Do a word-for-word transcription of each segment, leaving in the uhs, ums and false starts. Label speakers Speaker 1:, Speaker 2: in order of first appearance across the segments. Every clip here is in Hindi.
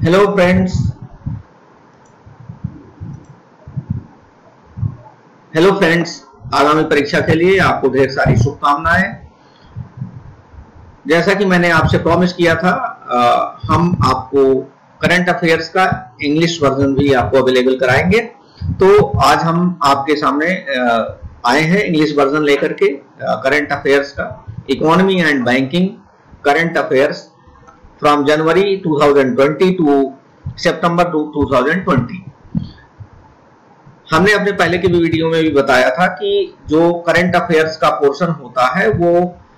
Speaker 1: हेलो फ्रेंड्स हेलो फ्रेंड्स आगामी परीक्षा के लिए आपको ढेर सारी शुभकामनाएं। जैसा कि मैंने आपसे प्रॉमिस किया था, आ, हम आपको करंट अफेयर्स का इंग्लिश वर्जन भी आपको अवेलेबल कराएंगे। तो आज हम आपके सामने आ, आए हैं इंग्लिश वर्जन लेकर के करंट अफेयर्स का, economy and banking current affairs from January two thousand twenty to September two thousand twenty. हमने अपने पहले की भी वीडियो में भी बताया था कि जो करंट अफेयर्स का पोर्शन होता है वो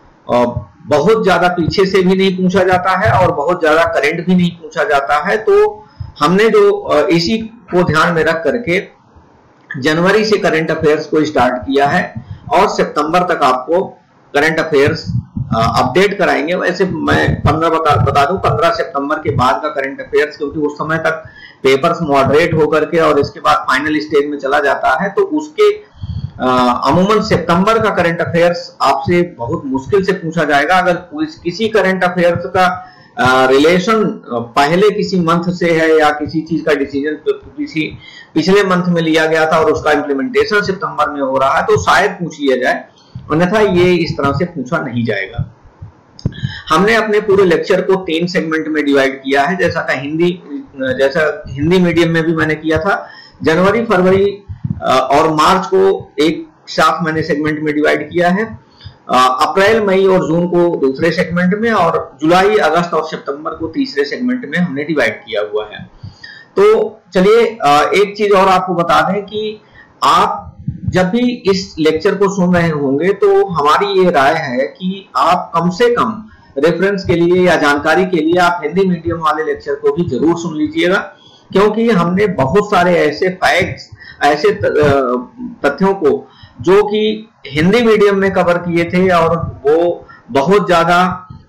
Speaker 1: बहुत ज्यादा पीछे से भी नहीं पूछा जाता है और बहुत ज्यादा करंट भी नहीं पूछा जाता है। तो हमने जो इसी को ध्यान में रख करके जनवरी से करंट अफेयर्स को स्टार्ट किया है और सितंबर तक आपको करंट अफेयर्स अपडेट कराएंगे। वैसे मैं पंद्रह बता, बता दूं पंद्रह सितंबर के बाद का करंट अफेयर्स, क्योंकि उस समय तक पेपर्स मॉडरेट होकर के और इसके बाद फाइनल स्टेज में चला जाता है, तो उसके अमूमन सितंबर का करंट अफेयर्स आपसे बहुत मुश्किल से पूछा जाएगा। अगर किसी करंट अफेयर्स का रिलेशन पहले किसी मंथ से है या किसी चीज का डिसीजन किसी पिछले मंथ में लिया गया था और उसका इम्प्लीमेंटेशन सितंबर में हो रहा है तो शायद पूछ लिया जाए, अन्यथा ये इस तरह से पूछा नहीं जाएगा। हमने अपने पूरे लेक्चर को तीन सेगमेंट में डिवाइड किया है, जैसा का हिंदी जैसा हिंदी मीडियम में भी मैंने किया था। जनवरी, फरवरी और मार्च को एक साथ मैंने सेगमेंट में डिवाइड किया है। अप्रैल, मई और जून को दूसरे सेगमेंट में और जुलाई, अगस्त और सितंबर को तीसरे सेगमेंट में हमने डिवाइड किया हुआ है। तो चलिए एक चीज और आपको बता दें कि आप जब भी इस लेक्चर को सुन रहे होंगे तो हमारी ये राय है कि आप कम से कम रेफरेंस के लिए या जानकारी के लिए आप हिंदी मीडियम वाले लेक्चर को भी जरूर सुन लीजिएगा, क्योंकि हमने बहुत सारे ऐसे फैक्ट्स, ऐसे तथ्यों को जो कि हिंदी मीडियम में कवर किए थे और वो बहुत ज्यादा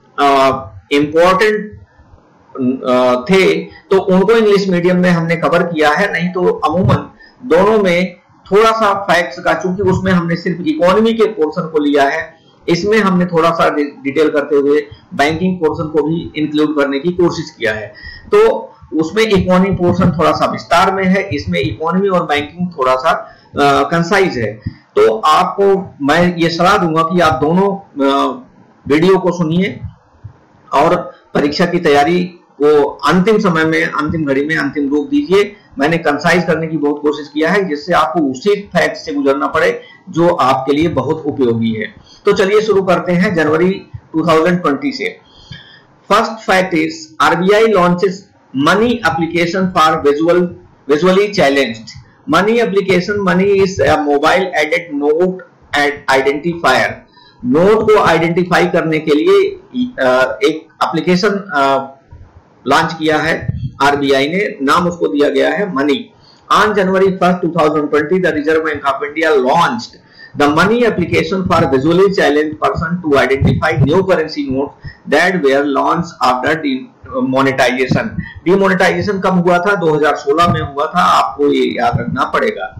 Speaker 1: इंपॉर्टेंट थे, तो उनको इंग्लिश मीडियम में हमने कवर किया है। नहीं तो अमूमन दोनों में थोड़ा सा फैक्ट्स का, चूंकि उसमें हमने सिर्फ इकोनॉमी के पोर्शन को लिया है, इसमें हमने थोड़ा सा डिटेल करते हुए बैंकिंग पोर्शन को भी इंक्लूड करने की कोशिश किया है। तो उसमें इकोनॉमी पोर्शन थोड़ा सा विस्तार में है, इसमें इकोनॉमी और बैंकिंग थोड़ा सा कंसाइज है। तो आपको मैं ये सलाह दूंगा कि आप दोनों वीडियो को सुनिए और परीक्षा की तैयारी को अंतिम समय में, अंतिम घड़ी में अंतिम रूप दीजिए। मैंने कंसाइज करने की बहुत कोशिश किया है जिससे आपको उसी फैक्ट से गुजरना पड़े जो आपके लिए बहुत उपयोगी है। तो चलिए शुरू करते हैं जनवरी टू थाउजेंड ट्वेंटी से। First fact is RBI launches MANI application for visual visually challenged. MANI application, MANI is a mobile aided note identifier. Note को आइडेंटिफाई करने के लिए एक एप्लीकेशन लॉन्च किया है आरबीआई ने, नाम उसको दिया गया है MANI. On January first two thousand twenty the Reserve Bank of India launched the MANI application for visually challenged person to identify new currency notes that were launched after demonetisation. Demonetisation कब हुआ था? दो हज़ार सोलह में हुआ था, आपको ये याद रखना पड़ेगा।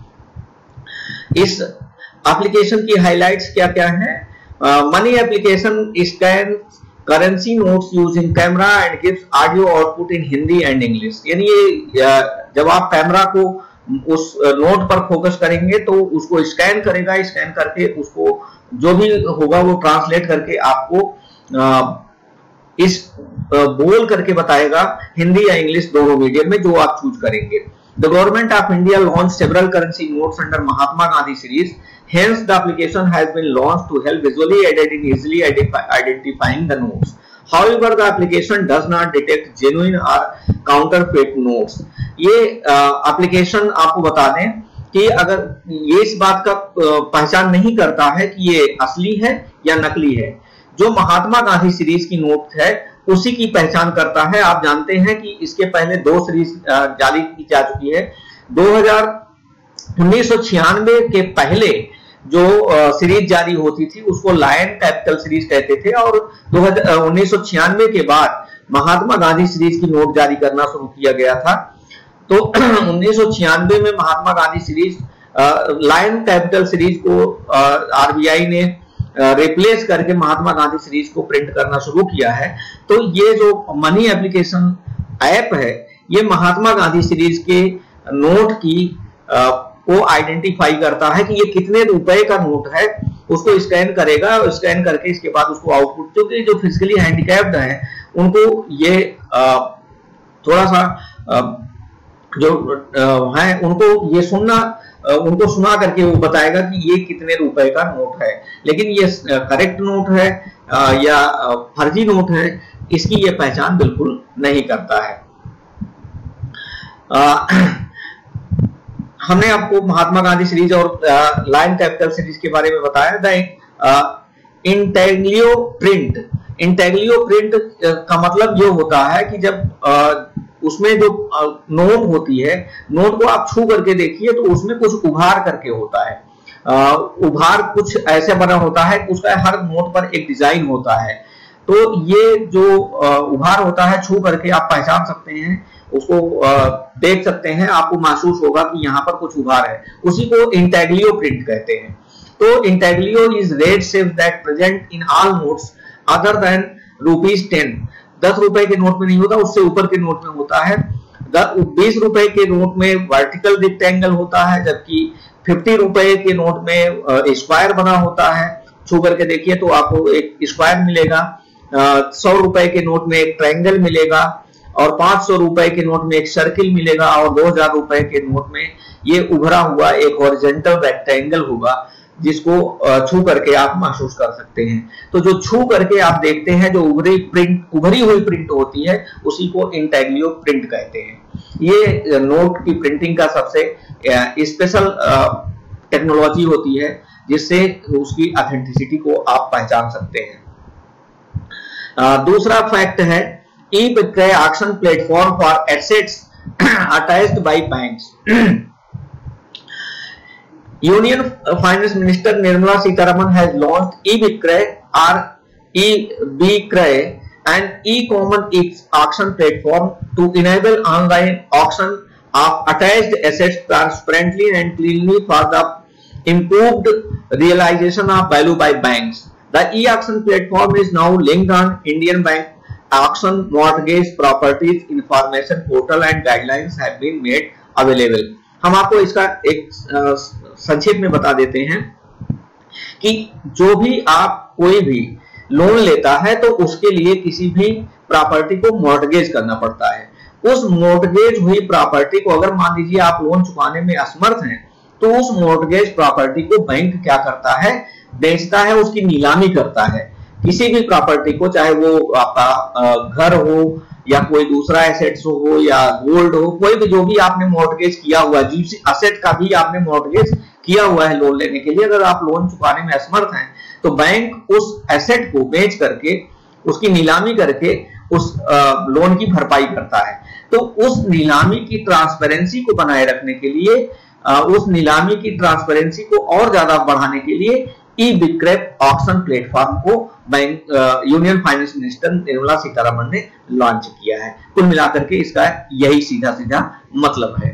Speaker 1: इस एप्लीकेशन की हाइलाइट्स क्या क्या है? MANI application scan currency notes using camera and gives audio output in Hindi and English. यानी ये जब आप कैमरा को उस नोट पर फोकस करेंगे तो उसको स्कैन करेगा, स्कैन करके उसको जो भी होगा वो ट्रांसलेट करके आपको इस बोल करके बताएगा हिंदी या इंग्लिश दोनों मीडियम में जो आप चूज करेंगे। The government of India launch several currency notes under Mahatma Gandhi series, hence the application has been launched to help visually aided in easily identifying the notes. However, the application does not detect genuine or counterfeit notes. ये एप्लीकेशन आपको बता दें कि अगर ये इस बात का पहचान नहीं करता है कि ये असली है या नकली है। जो महात्मा गांधी सीरीज की नोट है उसी की पहचान करता है। आप जानते हैं कि इसके पहले दो सीरीज जारी की जा चुकी है। दो हज़ार उन्नीस सौ छियानवे के पहले जो सीरीज जारी होती थी उसको लायन कैपिटल सीरीज कहते थे और उन्नीस सौ छियानवे के बाद महात्मा गांधी सीरीज की नोट जारी करना शुरू किया गया था। तो उन्नीस सौ छियानवे में Mahatma Gandhi series lion capital series को आरबीआई ने रिप्लेस करके महात्मा गांधी सीरीज को प्रिंट करना शुरू किया है। तो ये जो मनी एप्लीकेशन ऐप है ये महात्मा गांधी सीरीज के नोट की आ, को आइडेंटिफाई करता है कि ये कितने रुपए का नोट है, उसको स्कैन करेगा और स्कैन करके इसके बाद उसको आउटपुट, क्योंकि जो फिजिकली हैंडिकैप्ड है उनको ये आ, थोड़ा सा आ, जो आ, है उनको ये सुनना आ, उनको सुना करके वो बताएगा कि ये कितने रुपए का नोट है। लेकिन ये करेक्ट नोट है आ, या फर्जी नोट है, इसकी ये पहचान बिल्कुल नहीं करता है। आ, हमने आपको महात्मा गांधी सीरीज और लायन कैपिटल सीरीज के बारे में बताया। The intaglio print, intaglio print का मतलब ये होता है कि जब आ, उसमें जो नोट होती है, नोट को आप छू करके देखिए तो उसमें कुछ उभार करके होता है, आ, उभार कुछ ऐसे बना होता है, उसका हर नोट पर एक डिजाइन होता है। तो ये जो उभार होता है छू करके आप पहचान सकते हैं, उसको देख सकते हैं, आपको महसूस होगा कि यहाँ पर कुछ उभार है, उसी को इंटेग्लियो प्रिंट कहते हैं। तो intaglio is red shape that present in all notes other than rupees ten. दस रुपए के नोट में नहीं होता, उससे ऊपर के नोट में होता है। बीस रुपए के नोट में वर्टिकल रेक्टेंगल होता है, जबकि फिफ्टी रुपए के नोट में स्क्वायर बना होता है। छू करके देखिए तो आपको एक स्क्वायर मिलेगा। सौ रुपए के नोट में एक ट्रायंगल मिलेगा और पांच सौ रुपए के नोट में एक सर्किल मिलेगा और दो हजार रुपए के नोट में ये उभरा हुआ एक हॉरिजॉन्टल रेक्टेंगल होगा, जिसको छू करके आप महसूस कर सकते हैं। तो जो छू करके आप देखते हैं, जो उभरी प्रिंट उभरी हुई प्रिंट होती है, उसी को इंटेग्लियो प्रिंट कहते हैं। ये नोट की प्रिंटिंग का सबसे स्पेशल टेक्नोलॉजी होती है, जिससे उसकी ऑथेंटिसिटी को आप पहचान सकते हैं। दूसरा फैक्ट है e Vikray auction platform for assets attached by banks. Union Finance Minister Nirmala Sitharaman has launched e-Vikray or e-Vikray, an e-common auction platform to enable online auction of attached assets transparently and cleanly for the improved realization of value by banks. The e-auction platform is now linked on Indian Bank Auction Mortgage Properties Information Portal and guidelines have been made available. हम आपको इसका एक संक्षेप में बता देते हैं कि जो भी आप कोई भी लोन लेता है तो उसके लिए किसी भी प्रॉपर्टी को मॉर्टगेज करना पड़ता है। उस मॉर्टगेज हुई प्रॉपर्टी को अगर मान लीजिए आप लोन चुकाने में असमर्थ हैं, तो उस मॉर्टगेज प्रॉपर्टी को बैंक क्या करता है, बेचता है, उसकी नीलामी करता है। किसी भी प्रॉपर्टी को, चाहे वो आपका घर हो या कोई दूसरा एसेट्स हो या गोल्ड हो, कोई भी जो भी आपने मॉर्टगेज किया हुआ है, जिस एसेट का भी आपने मॉर्टगेज किया हुआ है लोन लेने के लिए, अगर आप लोन चुकाने में असमर्थ हैं तो बैंक उस एसेट को बेच करके, उसकी नीलामी करके उस लोन की भरपाई करता है। तो उस नीलामी की ट्रांसपेरेंसी को बनाए रखने के लिए, उस नीलामी की ट्रांसपेरेंसी को और ज्यादा बढ़ाने के लिए ई विक्रय ऑक्शन प्लेटफॉर्म को bank union finance minister Nirmala Sitharaman ने लॉन्च किया है। कुल मिलाकर के इसका यही सीधा सीधा मतलब है।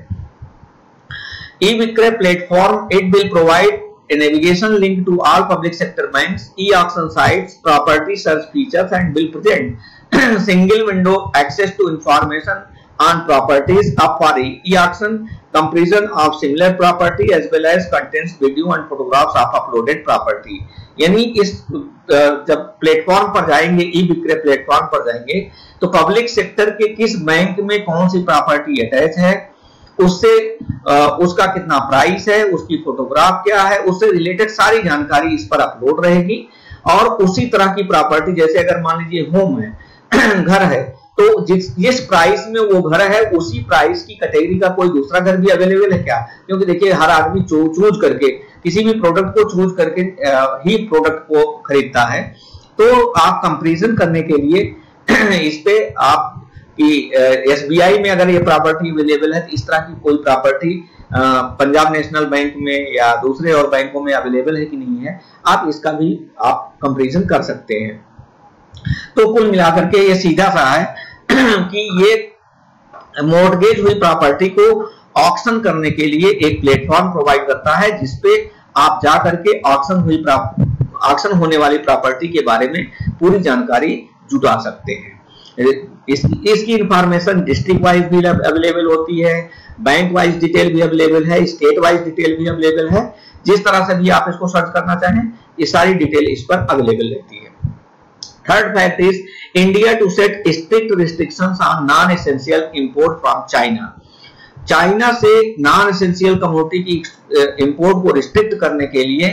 Speaker 1: E Vikray platform it will provide a navigation link to all public sector banks, e-auction sites, property search features, and will present single window access to information on properties up for e-auction, comparison of similar property as well as contains video and photographs of uploaded property। यानी इस जब प्लेटफॉर्म पर जाएंगे, ई विक्रय प्लेटफॉर्म पर जाएंगे, तो पब्लिक सेक्टर के किस बैंक में कौन सी प्रॉपर्टी अटैच है, उससे उसका कितना प्राइस है, उसकी फोटोग्राफ क्या है, उससे रिलेटेड सारी जानकारी इस पर अपलोड रहेगी। और उसी तरह की प्रॉपर्टी, जैसे अगर मान लीजिए होम है, घर है, तो जिस जिस प्राइस में वो घर है, उसी प्राइस की कैटेगरी का कोई दूसरा घर भी अवेलेबल है क्या? क्योंकि देखिए हर आदमी चूज करके किसी भी प्रोडक्ट को चूज करके ही प्रोडक्ट को खरीदता है। तो आप कंपैरिजन करने के लिए इस पे आप कि एसबीआई में अगर ये प्रॉपर्टी अवेलेबल है, तो इस तरह की कोई प्रॉपर्टी पंजाब नेशनल बैंक में या दूसरे और बैंकों में अवेलेबल है कि नहीं है, आप इसका भी आप कंपैरिजन कर सकते हैं। तो कुल मिलाकर के ये सीधा सा है कि ये मॉर्टगेज हुई प्रॉपर्टी को ऑक्शन करने के लिए एक प्लेटफॉर्म प्रोवाइड करता है, जिसपे आप जा करके ऑक्शन हुई ऑक्शन होने वाली प्रॉपर्टी के बारे में पूरी जानकारी जुटा सकते हैं। इस, इसकी इंफॉर्मेशन डिस्ट्रिक्ट वाइज भी अवेलेबल होती है, बैंक वाइज डिटेल भी अवेलेबल है, स्टेट वाइज डिटेल भी अवेलेबल है। जिस तरह से भी आप इसको सर्च करना चाहें ये सारी डिटेल इस पर अवेलेबल रहती है। Third fact is India to set strict restrictions on non essential import from China. China से नॉन एसेंशियल कमोडिटी की इंपोर्ट को रिस्ट्रिक्ट करने के लिए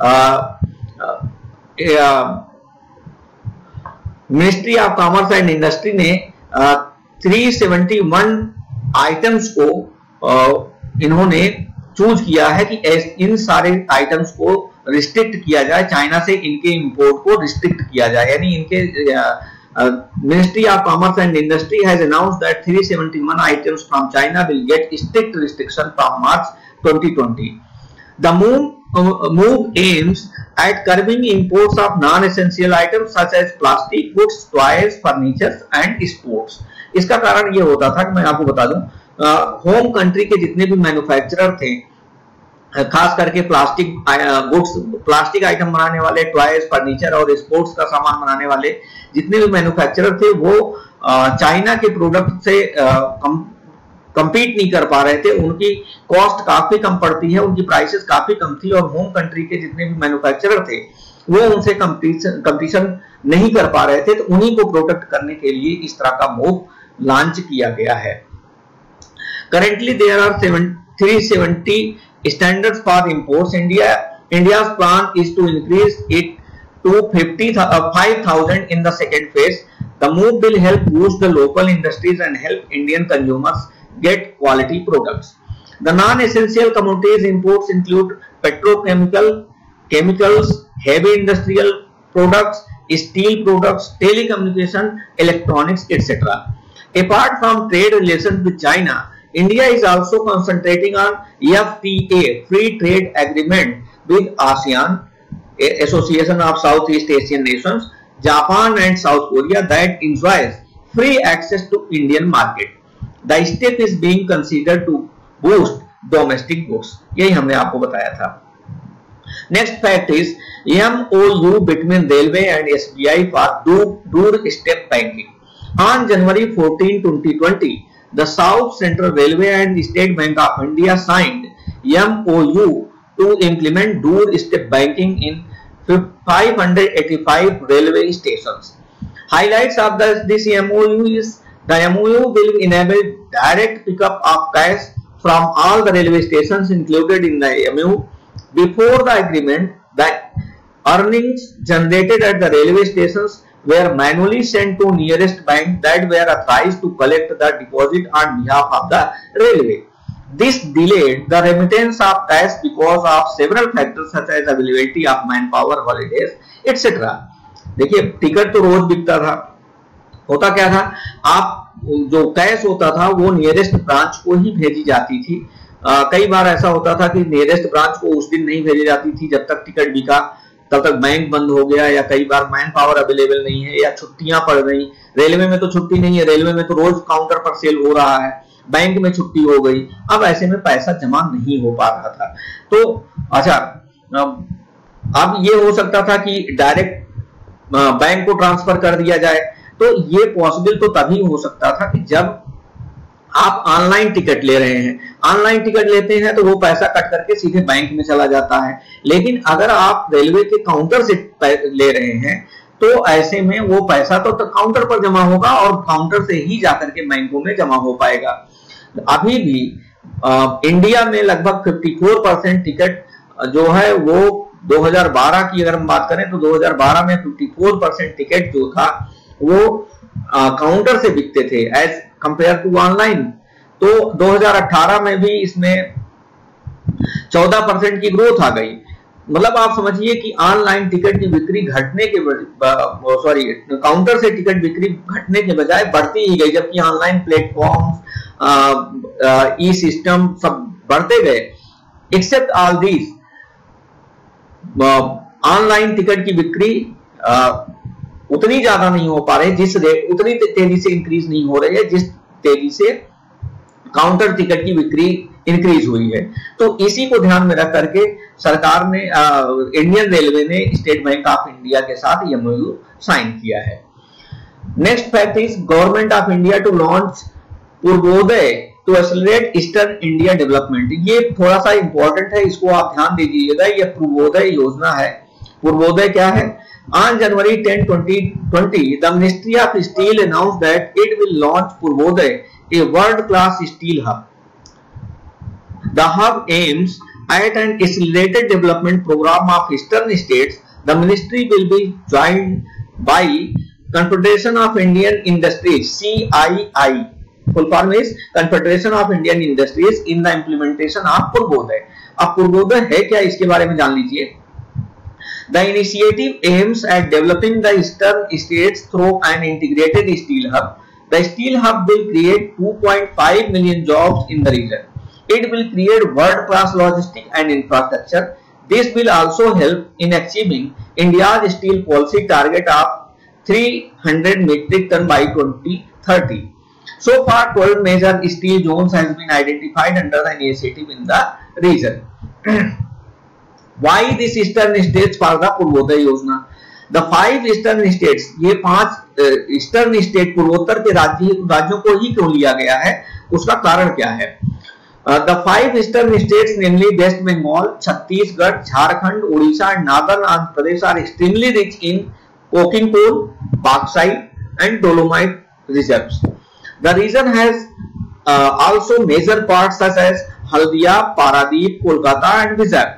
Speaker 1: ministry of commerce and industry ने तीन सौ इकहत्तर आइटम्स को आ, इन्होंने चूज किया है कि इन सारे आइटम्स को रिस्ट्रिक्ट किया जाए, चाइना से इनके इंपोर्ट को रिस्ट्रिक्ट किया जाए। यानी इनके ministry of commerce and industry has announced that तीन सौ इकहत्तर items from China will get strict restriction from March twenty twenty. The move, uh, move aims at curbing imports of non-essential items such as plastic goods, toys, furniture and sports. इसका कारण ये होता था कि मैं आपको बता दूं, होम कंट्री के जितने भी मैन्युफैक्चरर थे, खास करके प्लास्टिक गुड्स, प्लास्टिक आइटम बनाने वाले, टॉयज, फर्नीचर और स्पोर्ट्स का सामान बनाने वाले जितने भी मैन्युफैक्चरर थे वो चाइना के प्रोडक्ट से कम कंपीट नहीं कर पा रहे थे। उनकी कॉस्ट काफी कम पड़ती है, उनकी प्राइसेस काफी कम थी और होम कंट्री के जितने भी मैन्युफैक्चरर थे वो उनसे कंपटीशन नहीं कर पा रहे थे, तो उन्हीं को प्रोटेक्ट करने के लिए इस तरह का मूव लॉन्च किया गया है। Currently there are three seventy standards for imports. India India's plan is to increase it to fifty-five thousand in the second phase. The move will help boost the local industries and help Indian consumers get quality products. The non-essential commodities imports include petrochemical, chemicals, heavy industrial products, steel products, telecommunication, electronics, et cetera. Apart from trade relations with China, India is also concentrating on F T A, Free Trade Agreement with ASEAN, Association of Southeast Asian Nations, Japan and South Korea that enjoys free access to Indian market. The step is being considered to boost domestic goods. यही हमने आपको बताया था. Next fact is M O U between Railway and S B I for doorstep banking. On January fourteenth twenty twenty, the South Central Railway and State Bank of India signed M O U to implement doorstep banking in five hundred eighty-five railway stations. Highlights of the, this M O U is the M O U will enable direct pickup of cash from all the railway stations included in the M O U. Before the agreement, the earnings generated at the railway stations were manually sent to nearest bank that were authorized to collect the deposit on behalf of the railway. This delayed the remittance of cash because of several factors such as availability of manpower, holidays, et cetera. देखिए टिकट तो रोज बिकता था, होता क्या था, आप जो कैश होता था वो नियरेस्ट ब्रांच को ही भेजी जाती थी। आ, कई बार ऐसा होता था कि नियरेस्ट ब्रांच को उस दिन नहीं भेजी जाती थी, जब तक टिकट बिका तब तक बैंक बंद हो गया, या कई बार मैन पावर अवेलेबल नहीं है, या छुट्टियां पड़ गई। रेलवे में तो छुट्टी नहीं है, रेलवे में तो रोज काउंटर पर सेल हो रहा है, बैंक में छुट्टी हो गई, अब ऐसे में पैसा जमा नहीं हो पा रहा था। तो अच्छा, अब ये हो सकता था कि डायरेक्ट बैंक को ट्रांसफर कर दिया जाए, तो ये पॉसिबल तो तभी हो सकता था कि जब आप ऑनलाइन टिकट ले रहे हैं। ऑनलाइन टिकट लेते हैं तो वो पैसा कट करके सीधे बैंक में चला जाता है, लेकिन अगर आप रेलवे के काउंटर से ले रहे हैं तो ऐसे में वो पैसा तो, तो काउंटर पर जमा होगा और काउंटर से ही जाकर के बैंकों में जमा हो पाएगा। अभी भी आ, इंडिया में लगभग चौवन परसेंट टिकट जो है वो दो हज़ार बारह की अगर हम बात करें तो दो हज़ार बारह में चौवन परसेंट टिकट जो था वो आ, काउंटर से बिकते थे एज कंपेयर टू ऑनलाइन। तो दो हज़ार अठारह में भी इसमें चौदह परसेंट की ग्रोथ आ गई। मतलब आप समझिए कि ऑनलाइन टिकट की बिक्री घटने के सॉरी काउंटर से टिकट बिक्री घटने के बजाय बढ़ती ही गई, जबकि ऑनलाइन प्लेटफॉर्म, ई सिस्टम सब बढ़ते गए। Except all these, online ticket की बिक्री आ, उतनी ज्यादा नहीं हो पा रही, जिस रेट उतनी तेजी से इंक्रीज नहीं हो रही है जिस तेजी से काउंटर टिकट की बिक्री इंक्रीज हुई है। तो इसी को ध्यान में रख करके सरकार ने, इंडियन रेलवे ने स्टेट बैंक ऑफ इंडिया के साथ एमओयू साइन किया है। Next fact is government of India to launch Purvodaya to accelerate eastern India development. ये थोड़ा सा इंपॉर्टेंट है, इसको आप ध्यान दीजिएगा। ये पूर्वोदय योजना है। पूर्वोदय क्या है? On January tenth, twenty twenty, the Ministry of Steel announced that it will launch Purvodaya, a world-class steel hub. The hub aims at an accelerated development program of eastern states. The ministry will be joined by Confederation of Indian Industries (C I I). Full form is Confederation of Indian Industries in the implementation of Purvodaya. अब पूर्वोदय है क्या, इसके बारे में जान लीजिए। The initiative aims at developing the eastern states through an integrated steel hub. The steel hub will create two point five million jobs in the region. It will create world-class logistics and infrastructure. This will also help in achieving India's steel policy target of three hundred metric ton by twenty thirty. So far, twelve major steel zones has been identified under the initiative in the region. Why this eastern states for the Purvodaya योजना? The five eastern states, ये पांच ईस्टर्न uh, स्टेट पूर्वोत्तर के राज्य राज्यों को ही क्यों लिया गया है, उसका कारण क्या है? The five eastern states, namely West Bengal, Chhattisgarh, Jharkhand, Orissa and northern Andhra Pradesh are extremely rich in coking coal, bauxite and dolomite reserves. The region has uh, also major ports such as Haldia, Paradip, Kolkata and Vizag.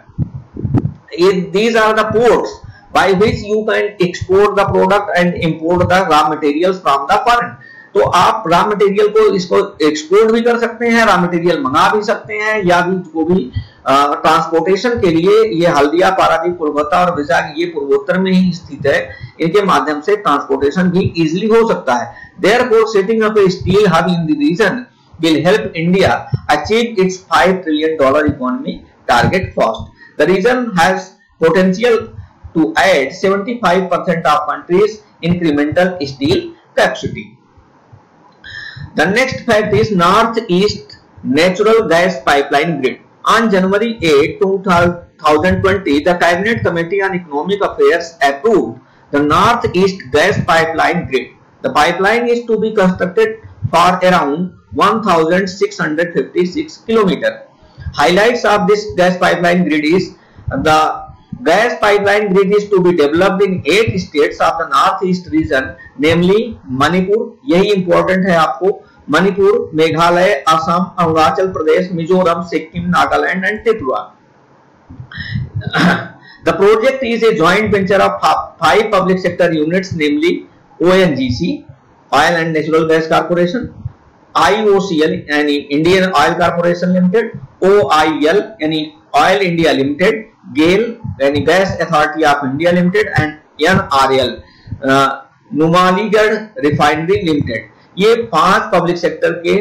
Speaker 1: These are the ports by which you can export the product and import the raw materials from the foreign. तो आप रॉ मटेरियल को इसको एक्सपोर्ट भी कर सकते हैं, रॉ मटेरियल मंगा भी सकते हैं, या भी को भी ट्रांसपोर्टेशन के लिए ये हल्दिया, पारादीप, कोलकाता और विशाख ये पूर्वोत्तर में ही स्थित है, इनके माध्यम से ट्रांसपोर्टेशन भी इजीली हो सकता है। Therefore, setting up a steel hub in the region will help India achieve its five trillion dollar economy target fast. The region has potential to add seventy-five percent of country's incremental steel capacity. The next fact is Northeast Natural Gas Pipeline Grid. On January eighth, twenty twenty, the Cabinet Committee on Economic Affairs approved the Northeast Gas Pipeline Grid. The pipeline is to be constructed for around one thousand six hundred fifty-six kilometers. Highlights of this gas pipeline grid is the gas pipeline grid is to be developed in eight states of the northeast region, namely Manipur, यही important है आपको, Manipur, Meghalaya, Assam, Arunachal Pradesh, Mizoram, Sikkim, Nagaland and Tripura. The project is a joint venture of five public sector units, namely O N G C, Oil and Natural Gas Corporation, I O C L यानी Indian Oil Corporation Limited, O I L यानी Oil India Limited, गेल यानी gas authority of India limited and N R L Numaligarh refinery limited. ये पांच पब्लिक सेक्टर के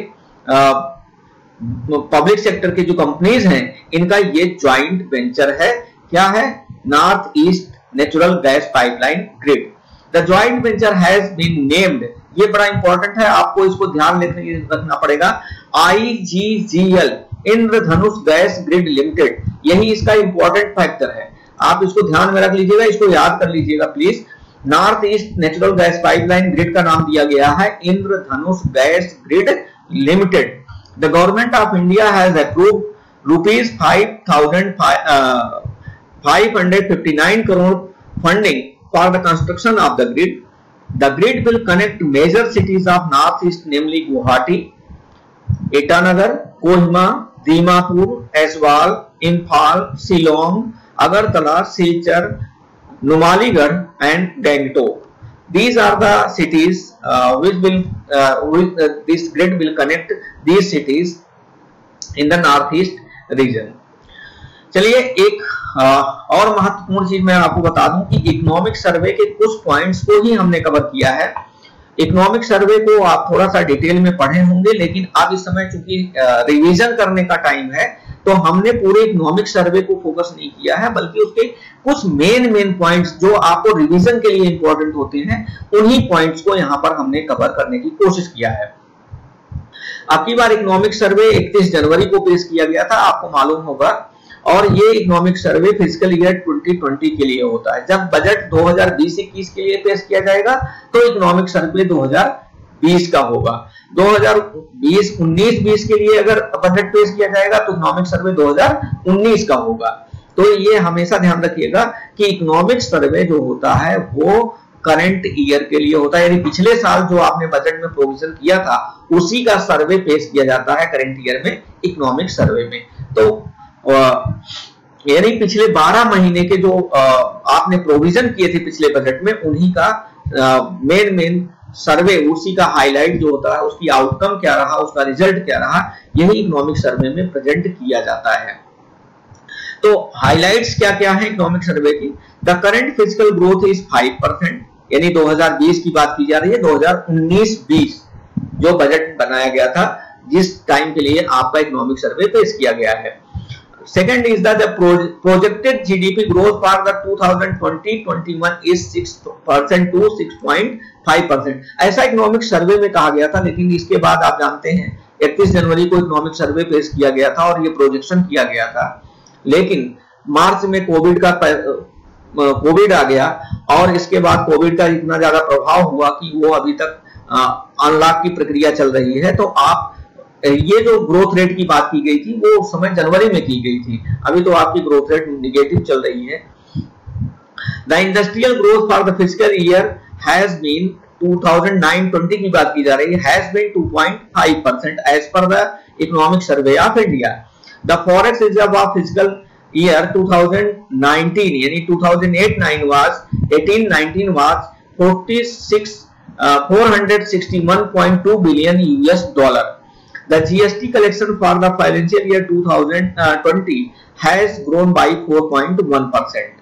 Speaker 1: पब्लिक सेक्टर के जो कंपनीज हैं, इनका ये ज्वाइंट वेंचर है। क्या है? North East natural gas pipeline grid. The joint venture has been named, ये बड़ा इंपॉर्टेंट है, आपको इसको ध्यान रखना पड़ेगा, I G G L Indradhanush gas grid limited. यही इसका इंपॉर्टेंट फैक्टर है, आप इसको ध्यान में रख लीजिएगा, इसको याद कर लीजिएगा please. North East natural gas pipeline grid का नाम दिया गया है Indradhanush gas grid limited. The government of India has approved rupees five thousand five hundred fifty nine crore funding for the construction of the grid. The grid will connect major cities of North East namely Guwahati, Itanagar, Kohima, Dimapur, Aizawl, Imphal, Shillong, Agartala, Silchar, Numaligarh and Gangtok. These are the cities uh, which will uh, with, uh, this grid will connect these cities in the northeast region. चलिए एक uh, और महत्वपूर्ण चीज मैं आपको बता दूं कि इकोनॉमिक सर्वे के कुछ पॉइंट्स को ही हमने कवर किया है। इकोनॉमिक सर्वे को आप थोड़ा सा डिटेल में पढ़े होंगे, लेकिन अब इस समय चूंकि रिवीजन करने का टाइम है तो हमने पूरे इकोनॉमिक सर्वे को फोकस नहीं किया है, बल्कि उसके कुछ मेन मेन पॉइंट्स जो आपको रिवीजन के लिए इंपॉर्टेंट होते हैं, उन्हीं पॉइंट्स को यहां पर हमने कवर करने की कोशिश किया है। अब की बार इकोनॉमिक सर्वे इकतीस जनवरी को पेश किया गया था, आपको मालूम होगा, और ये economic survey fiscal year twenty twenty के लिए होता है। जब बजट दो हज़ार बीस इक्कीस के लिए पेश किया जाएगा तो इकोनॉमिक सर्वे दो हज़ार बीस का होगा। दो हज़ार बीस उन्नीस बीस के लिए अगर बजट पेश किया जाएगा तो इकोनॉमिक सर्वे दो हज़ार उन्नीस का होगा। तो ये हमेशा ध्यान रखिएगा कि इकोनॉमिक सर्वे जो होता है वो करंट ईयर के लिए होता है, यानी पिछले साल जो आपने बजट में प्रोविजन किया था उसी का सर्वे पेश किया जाता है करंट ईयर में इकोनॉमिक सर्वे में। तो यानी पिछले बारह महीने के जो आपने प्रोविजन किए थे पिछले बजट में उन्हीं का मेन मेन सर्वे, उसी का हाईलाइट जो होता है, उसकी आउटकम क्या रहा, उसका रिजल्ट क्या रहा, यही इकोनॉमिक सर्वे में प्रेजेंट किया जाता है। तो हाइलाइट्स क्या क्या है इकोनॉमिक सर्वे की? The current fiscal growth is five percent, यानी दो हज़ार बीस की बात की जा रही है, दो हज़ार उन्नीस बीस जो बजट बनाया गया था जिस टाइम के लिए आपका इकोनॉमिक सर्वे पेश किया गया है। Second is the projected GDP growth for the two thousand twenty twenty one is six percent to six point five percent, ऐसा इकोनॉमिक सर्वे में कहा गया था। लेकिन इसके बाद आप जानते हैं इकतीस जनवरी को इकोनॉमिक सर्वे पेश किया गया था और ये प्रोजेक्शन किया गया था, लेकिन मार्च में कोविड का कोविड आ गया और इसके बाद कोविड का इतना ज्यादा प्रभाव हुआ कि वो अभी तक अनलॉक की प्रक्रिया चल रही है। तो आप ये जो ग्रोथ रेट की बात की गई थी वो उस समय जनवरी में की गई थी, अभी तो आपकी ग्रोथ रेट निगेटिव चल रही है। The industrial growth for the fiscal year has been two thousand nine twenty की बात की जा रही है, has been two point five percent as per the economic survey of India. The forex reserve of fiscal year two thousand nineteen यानी two thousand eight nine was eighteen nineteen was forty six four hundred sixty one point two billion US dollar. The G S T collection for the financial year two thousand twenty has grown by four point one percent.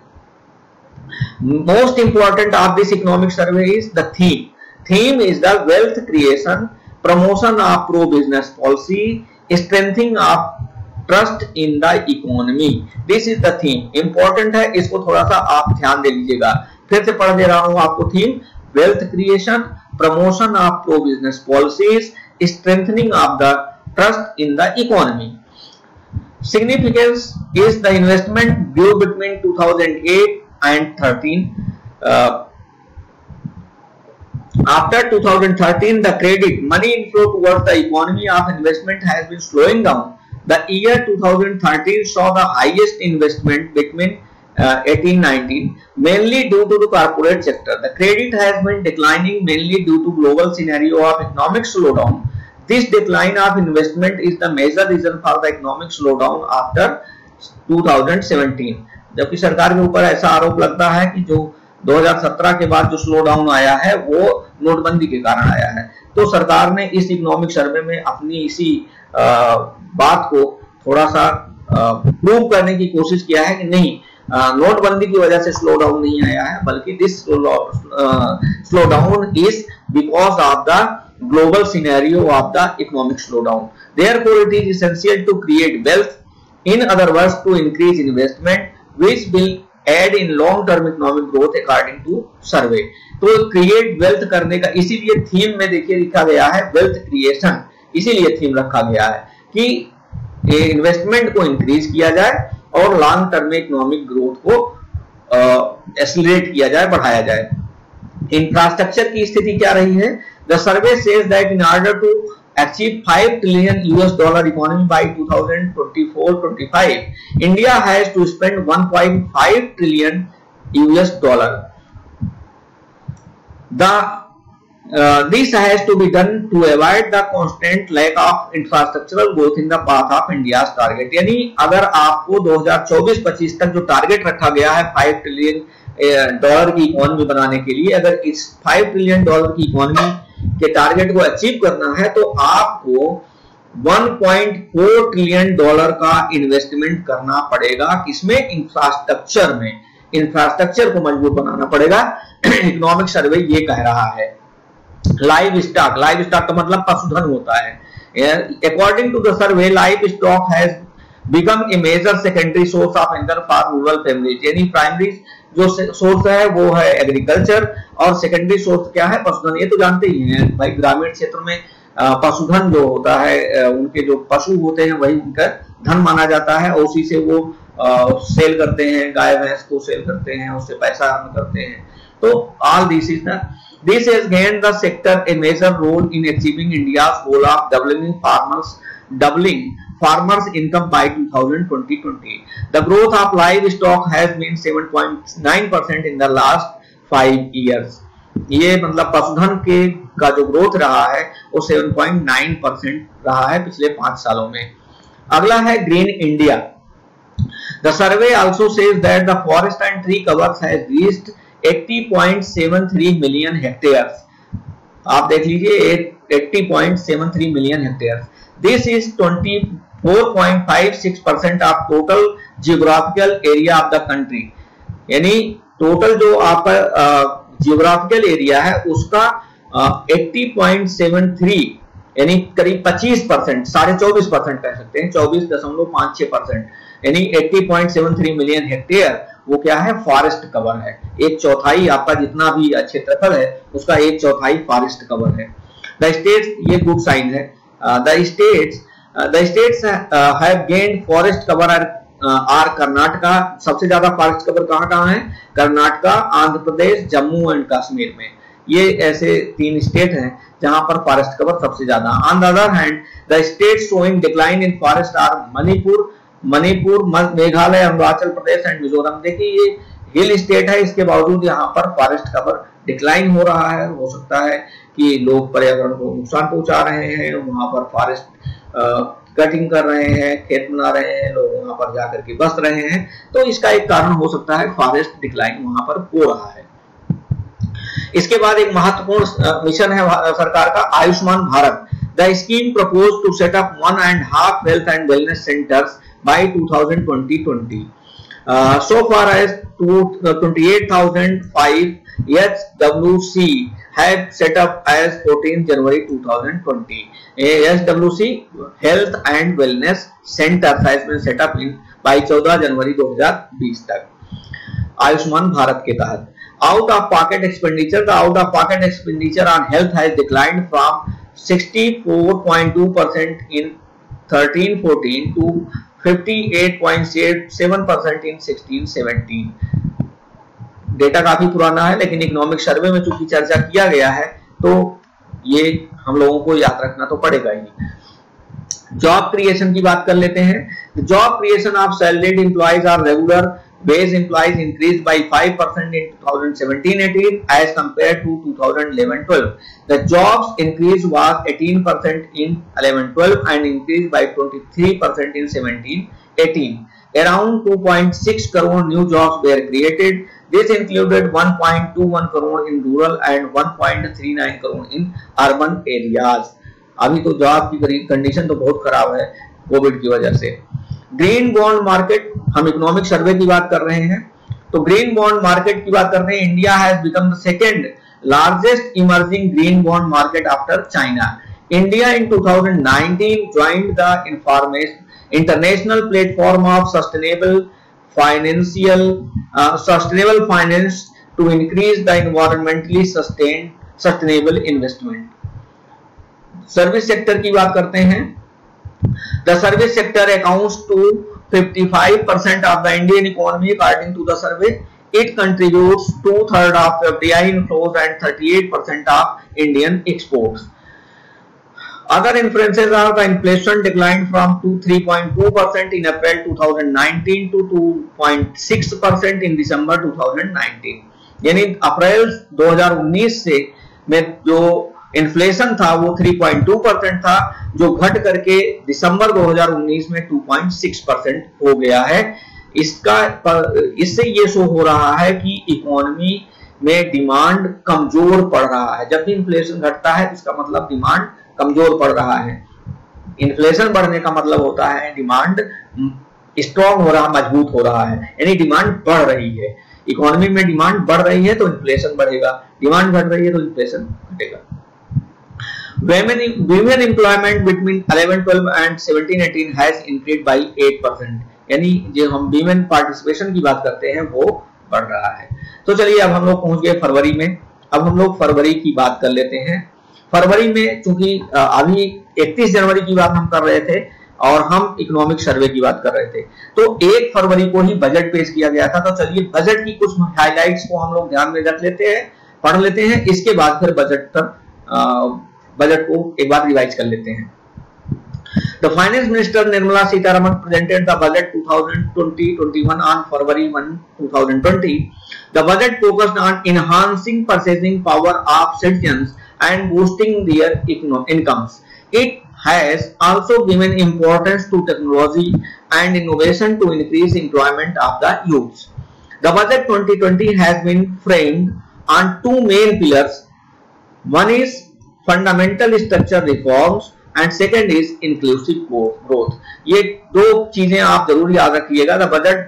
Speaker 1: Most important of this economic survey is the theme. Theme is the wealth creation, promotion of pro-business policy, strengthening of trust in the economy. This is the theme. Important है, इसको थोड़ा सा आप ध्यान दे लीजिएगा। फिर से पढ़ दे रहा हूँ आपको theme: wealth creation, promotion of pro-business policies, strengthening of the trust in the economy. Significance is the investment grew between two thousand eight and thirteen. Uh, after two thousand thirteen, the credit money inflow towards the economy of investment has been slowing down. The year two thousand thirteen saw the highest investment between uh, eighteen nineteen, mainly due to the corporate sector. The credit has been declining mainly due to global scenario of economic slowdown. This decline of investment is the major reason for the economic slowdown after two thousand seventeen. जबकि सरकार के ऊपर ऐसा आरोप लगता है कि जो दो हज़ार सत्रह के बाद जो स्लो डाउन आया है वो नोटबंदी के कारण आया है। तो सरकार ने इस इकोनॉमिक सर्वे में अपनी इसी आ, बात को थोड़ा सा प्रूव करने की कोशिश किया है कि नहीं, नोटबंदी की वजह से स्लो डाउन नहीं आया है, बल्कि this slow down is because of the global scenario of the economic slowdown. Therefore, it is essential to create wealth, in other words, to increase investment, which will aid in long-term economic growth according to survey. तो create wealth करने का इसीलिए थीम में देखिए लिखा गया है wealth creation, इसीलिए थीम रखा गया है कि इन्वेस्टमेंट को इंक्रीज किया जाए और लॉन्ग टर्म में इकोनॉमिक ग्रोथ को एक्सेलरेट किया जाए, बढ़ाया जाए। इंफ्रास्ट्रक्चर की स्थिति क्या रही है? The survey says that in order to achieve five trillion U S dollar economy by two thousand twenty-four twenty-five, India has to spend one point five trillion U S dollar. The uh, this has to be done to avoid the constant lack of infrastructural growth in the path of India's target. यानी अगर आपको दो हज़ार चौबीस पच्चीस तक जो टारगेट रखा गया है फाइव ट्रिलियन डॉलर की इकोनॉमी बनाने के लिए, अगर इस फाइव ट्रिलियन डॉलर की इकोनॉमी के टारगेट को अचीव करना है तो आपको one point four trillion dollar का इन्वेस्टमेंट करना पड़ेगा। किसमें? इंफ्रास्ट्रक्चर में। इंफ्रास्ट्रक्चर को मजबूत बनाना पड़ेगा। इकोनॉमिक सर्वे ये कह रहा है। लाइव स्टॉक, लाइव स्टॉक का मतलब पशुधन होता है। According to the survey, livestock has become a major secondary source of income for rural families. यानी प्राइमरी जो सोर्स है वो है एग्रीकल्चर और सेकेंडरी सोर्स क्या है? पशुधन। ये तो जानते ही हैं भाई, ग्रामीण क्षेत्र में पशुधन जो होता है, उनके जो पशु होते हैं वही उनका धन माना जाता है और उसी से वो सेल करते हैं, गाय भैंस को सेल करते हैं, उससे पैसा अर्न करते हैं। तो all this is the this has gained the sector a major role in achieving India's goal of doubling farmers doubling farmers income by twenty twenty. The growth of livestock has been seven point nine percent in the last five years. ये मतलब पशुधन के का जो ग्रोथ रहा है वो seven point nine percent रहा है पिछले पांच सालों में। अगला है green India. The survey also says that the forest and tree covers has reached eighty point seven three million hectares. आप देख लीजिए eighty point seven three million hectares. This is twenty-four point five six percent of total geographical area of the country. यानी टोटल जो आपका जियोग्राफिकल एरिया है उसका अस्सी पॉइंट सात तीन यानी करीब पच्चीस परसेंट, साढ़े चौबीस परसेंट कह सकते हैं, चौबीस दशमलव पांच छह परसेंट यानी अस्सी पॉइंट सात तीन मिलियन हेक्टेयर वो क्या है, फॉरेस्ट कवर है। एक चौथाई आपका जितना भी क्षेत्रफल है उसका एक चौथाई फॉरेस्ट कवर है। द स्टेट्स, ये गुड साइन है। The states the states have gained forest cover are Karnataka, सबसे ज्यादा फॉरेस्ट कवर कहाँ कहाँ है, कर्नाटका, आंध्र प्रदेश, जम्मू एंड कश्मीर में। ये ऐसे तीन स्टेट हैं जहां पर फॉरेस्ट कवर सबसे ज्यादा। On the other hand the state showing decline in forest are Manipur Manipur Meghalaya, Arunachal Pradesh and Mizoram. देखिए ये हिल स्टेट है, इसके बावजूद यहाँ पर फॉरेस्ट कवर डिक्लाइन हो रहा है। हो सकता है कि लोग पर्यावरण को नुकसान पहुंचा रहे हैं, वहां पर फॉरेस्ट कटिंग कर रहे हैं, खेत बना रहे हैं, लोग वहां पर जाकर के बस रहे हैं, तो इसका एक कारण हो सकता है फॉरेस्ट डिक्लाइन वहां पर हो रहा है। इसके बाद एक महत्वपूर्ण मिशन है सरकार का, Ayushman Bharat. The scheme propose to set up one and half health and wellness centres by twenty twenty. Uh, so far as twenty-eight thousand five H W C have set up as fourteenth January twenty twenty. H W C Health and Wellness Center has been set up in by चौदह जनवरी दो हज़ार बीस तक आयुष्मान भारत के तहत। Out of pocket expenditure, the out of pocket expenditure on health has declined from sixty-four point two percent in thirteen fourteen to fifty-eight point seven percent in sixteen seventeen. Data काफी पुराना है लेकिन इकोनॉमिक सर्वे में चूंकि चर्चा किया गया है तो ये हम लोगों को याद रखना तो पड़ेगा ही। जॉब क्रिएशन की बात कर लेते हैं। Job creation of salaried employees are regular base employees increase by five percent in twenty seventeen eighteen as compared to twenty eleven twelve. The jobs increase was eighteen percent in eleven twelve and increased by twenty-three percent in seventeen eighteen. Around two point six crore new jobs were created. This included one point two one crore in rural and one point three nine crore in urban areas. अभी तो जॉब की कंडीशन तो बहुत खराब है कोविड की वजह से। ग्रीन बॉन्ड मार्केट, हम इकोनॉमिक सर्वे की बात कर रहे हैं तो ग्रीन बॉन्ड मार्केट की बात कर रहे हैं। India has become the second largest emerging green bond market after China. India in twenty nineteen joined the information international platform of sustainable financial uh, sustainable finance to increase the environmentally sustained sustainable investment. Service sector की बात करते हैं। The service sector accounts to fifty-five percent of the Indian economy according to the survey. It contributes two-thirds of F D I inflows and thirty-eight percent of Indian exports. Other influences are the inflation declined from three point two percent in April twenty nineteen to two point six percent in December twenty nineteen. यानी अप्रैल दो हज़ार उन्नीस से में जो इन्फ्लेशन था वो तीन पॉइंट दो परसेंट था, जो घट करके दिसंबर दो हज़ार उन्नीस में दो पॉइंट छह परसेंट हो गया है। इसका इससे ये शो हो रहा है कि इकोनॉमी में डिमांड कमजोर पड़ रहा है। जब भी इन्फ्लेशन घटता है इसका मतलब डिमांड कमजोर पड़ रहा है। इन्फ्लेशन बढ़ने का मतलब होता है डिमांड स्ट्रॉन्ग हो रहा, मजबूत हो रहा है, यानी डिमांड बढ़ रही है। इकोनॉमी में डिमांड बढ़ रही है तो इन्फ्लेशन बढ़ेगा, डिमांड घट रही है तो इन्फ्लेशन घटेगा। Women, women employment between eleven twelve and seventeen eighteen has increased by eight percent. यानी जो हम women participation की बात करते हैं वो बढ़ रहा है। तो चलिए अब हम लोग पहुंच गए फरवरी में। अब हम लोग फरवरी की बात कर लेते हैं। फरवरी में चूंकि अभी इकतीस जनवरी की बात हम कर रहे थे, और हम इकोनॉमिक सर्वे की बात कर रहे थे। तो एक फरवरी को ही बजट पेश किया गया था। तो चलिए बजट की कुछ हाइलाइट्स को हम लोग ध्यान में रख लेते हैं, पढ़ लेते हैं, इसके बाद फिर बजट तक बजट को एक बार रिवाइज कर लेते हैं। The Finance Minister Nirmala Sitharaman presented the budget twenty twenty to twenty-one on February first, twenty twenty. The budget focused on enhancing purchasing power of citizens and boosting their incomes. It has also given importance to technology and innovation to increase employment of the youth. The budget twenty twenty has been framed on two main pillars. One is fundamental structure reforms and second is inclusive growth. ये दो चीजें आप जरूर याद रखिएगा। द बजट